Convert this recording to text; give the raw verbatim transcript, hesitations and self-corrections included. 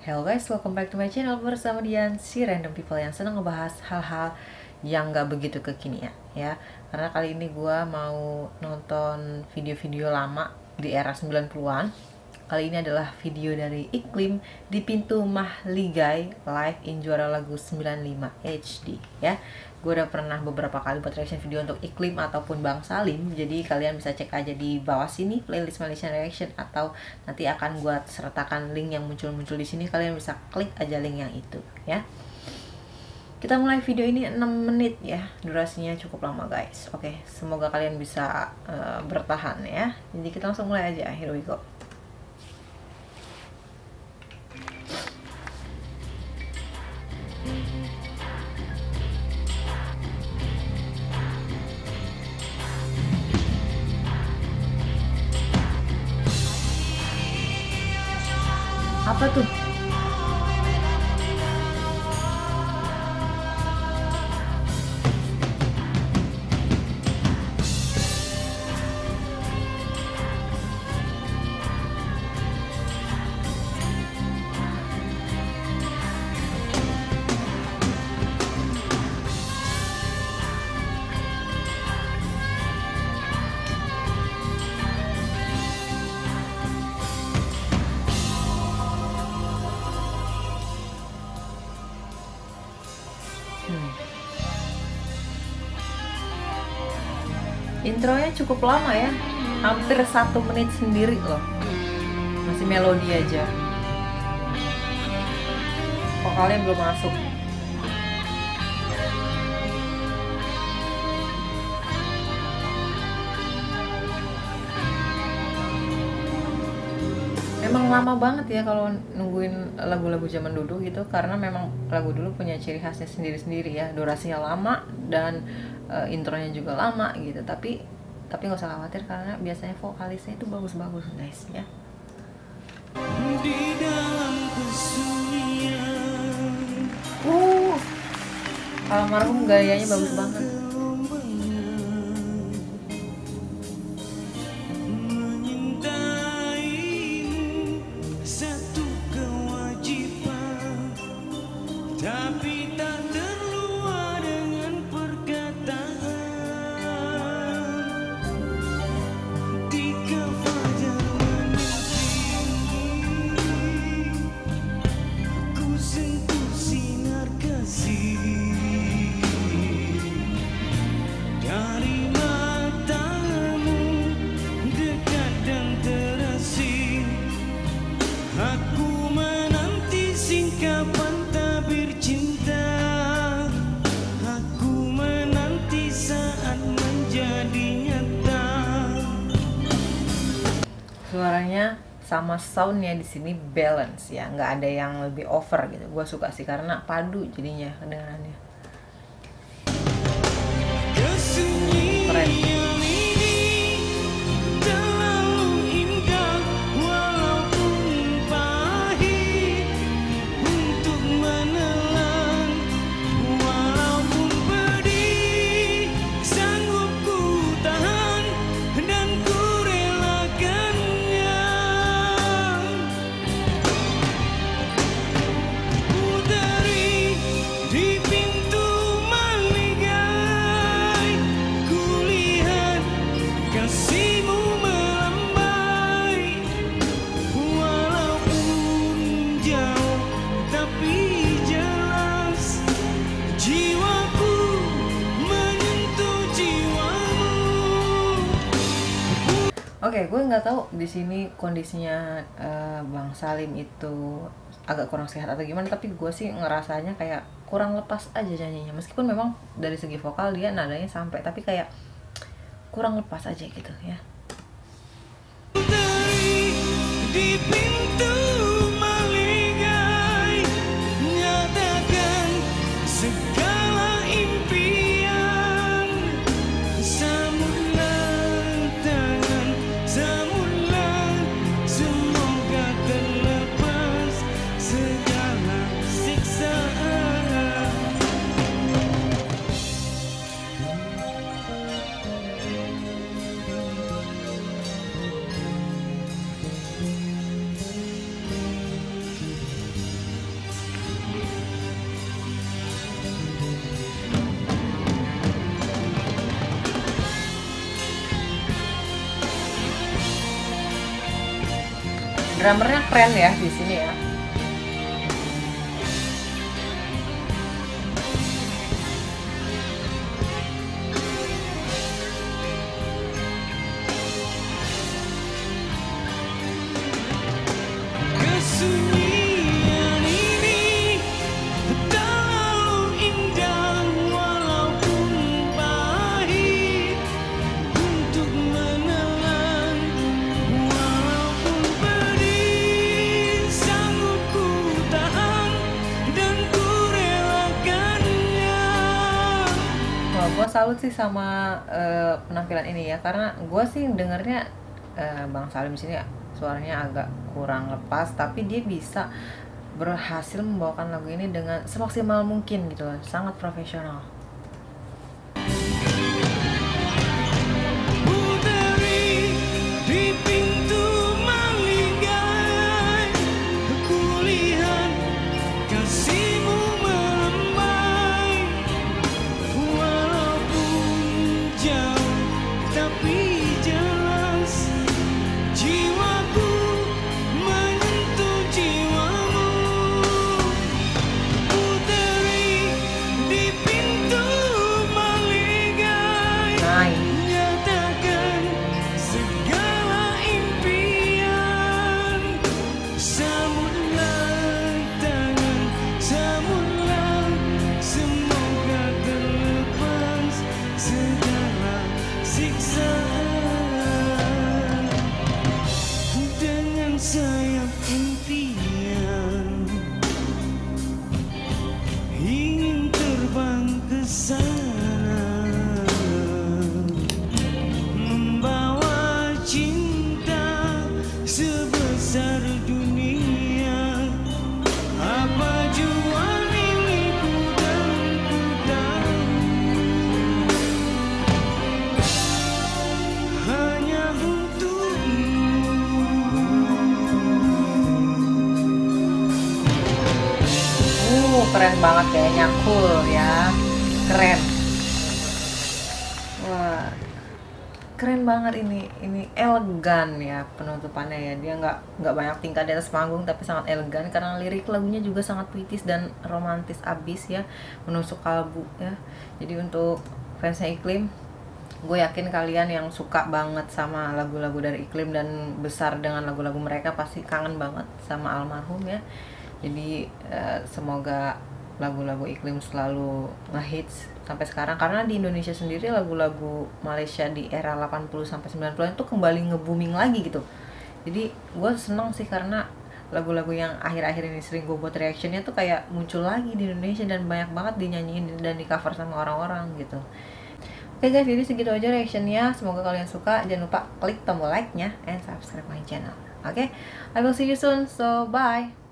Hello guys, welcome back to my channel. Bersama Dian, si random people yang senang ngebahas hal-hal yang gak begitu kekinian ya. Karena kali ini gue mau nonton video-video lama di era sembilan puluhan. Kali ini adalah video dari Iklim di Pintu Mahligai live in Juara Lagu sembilan puluh lima H D ya. Gue udah pernah beberapa kali buat reaction video untuk Iklim ataupun Bang Salim. Jadi kalian bisa cek aja di bawah sini playlist Malaysian Reaction, atau nanti akan gue sertakan link yang muncul-muncul di sini. Kalian bisa klik aja link yang itu ya. Kita mulai video ini enam menit ya. Durasinya cukup lama guys. Oke, semoga kalian bisa uh, bertahan ya. Jadi kita langsung mulai aja. Here we go. Apa tuh? Hmm. Intronya cukup lama ya, hampir satu menit sendiri loh, masih melodi aja, vokalnya belum masuk. Memang lama banget ya kalau nungguin lagu-lagu zaman dulu gitu, karena memang lagu dulu punya ciri khasnya sendiri-sendiri ya. Durasinya lama dan uh, intronya juga lama gitu. Tapi tapi nggak usah khawatir karena biasanya vokalisnya itu bagus-bagus guys ya. Di dalam kesunyian. Uh, almarhum gayanya bagus banget. Tapi tak terluar dengan perkataan. Ketika fajar menanti, ku sentuh sinar kasih dari matamu, dekat dan terasing. Aku menanti singkapan tabir cinta. Aku menanti saat menjadi nyata. Suaranya sama soundnya di sini balance ya, nggak ada yang lebih over gitu. Gue suka sih karena padu jadinya kedengarannya. Keren. Oke, okay, gue nggak tahu di sini kondisinya uh, Bang Salim itu agak kurang sehat atau gimana, tapi gue sih ngerasanya kayak kurang lepas aja nyanyinya. Meskipun memang dari segi vokal dia nadanya sampai, tapi kayak kurang lepas aja gitu ya. Di pintu Mahligai, nyatakan segala impian. Sambutlah tangan, sambutlah, semoga terlepas segala siksaan. drummernya keren ya di sini ya. Kesunyian ini terlalu indah walaupun pahit untuk menelan, walaupun pedih sanggup ku tahan dan ku relakannya. Wah, gue salut sih sama eh, penampilan ini ya, karena gue sih dengernya eh, Bang Salim sini suaranya agak kurang lepas, tapi dia bisa berhasil membawakan lagu ini dengan semaksimal mungkin gitu loh, sangat profesional. Puteri di pintu malinggai, ku lihat kasihmu melembai, walaupun jauh tapi jelas jiwaku menyentuh jiwamu. Puteri di pintu malinggai, Nice. nyatakan segala impian. Sambutlah tangan, sambutlah, semoga terlepas segala siksaan. Dengan sayap impian ingin terbang ke sana, membawa cinta sebesar dunia. Apa jua milikku dan ku tahu hanya untukmu. Uh, keren banget kayaknya, cool ya, keren. Wah, keren banget ini, ini elegan ya penutupannya ya. Dia nggak nggak banyak tingkah di atas panggung, tapi sangat elegan karena lirik lagunya juga sangat puitis dan romantis abis ya, menusuk kalbu ya. Jadi untuk fansnya Iklim, gue yakin kalian yang suka banget sama lagu-lagu dari Iklim dan besar dengan lagu-lagu mereka pasti kangen banget sama almarhum ya. Jadi eh, semoga lagu-lagu Iklim selalu ngehits sampai sekarang, karena di Indonesia sendiri lagu-lagu Malaysia di era delapan puluh sampai sembilan puluhan itu kembali nge-booming lagi gitu. Jadi gue seneng sih karena lagu-lagu yang akhir-akhir ini sering gue buat reactionnya tuh kayak muncul lagi di Indonesia dan banyak banget dinyanyiin dan di cover sama orang-orang gitu. Oke guys, jadi segitu aja reactionnya. Semoga kalian suka. Jangan lupa klik tombol like-nya and subscribe my channel. Oke, I will see you soon. So bye.